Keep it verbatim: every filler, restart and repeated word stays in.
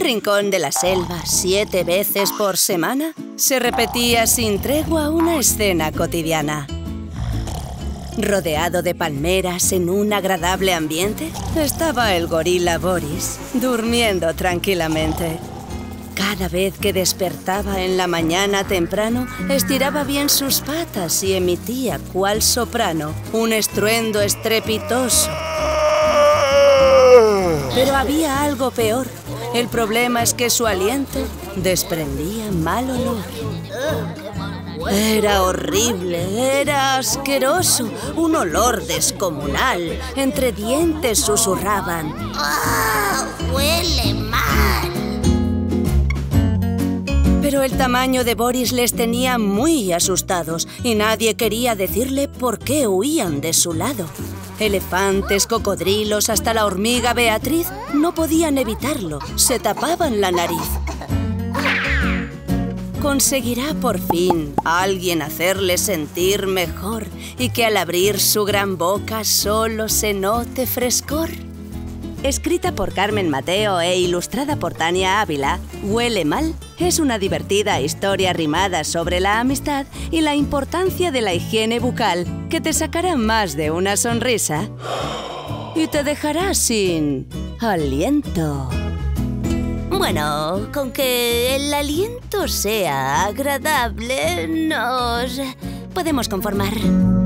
rincón de la selva, siete veces por semana, se repetía sin tregua una escena cotidiana. Rodeado de palmeras en un agradable ambiente, estaba el gorila Boris, durmiendo tranquilamente. Cada vez que despertaba en la mañana temprano, estiraba bien sus patas y emitía, cual soprano, un estruendo estrepitoso. Pero había algo peor. El problema es que su aliento desprendía mal olor. Era horrible, era asqueroso, un olor descomunal. Entre dientes susurraban: ¡Oh, huele mal! Pero el tamaño de Boris les tenía muy asustados y nadie quería decirle por qué huían de su lado. Elefantes, cocodrilos, hasta la hormiga Beatriz no podían evitarlo, se tapaban la nariz. ¿Conseguirá por fin alguien hacerle sentir mejor y que al abrir su gran boca solo se note frescor? Escrita por Carmen Mateo e ilustrada por Tania Ávila, Huele Mal es una divertida historia rimada sobre la amistad y la importancia de la higiene bucal que te sacará más de una sonrisa y te dejará sin aliento. Bueno, con que el aliento sea agradable, nos podemos conformar.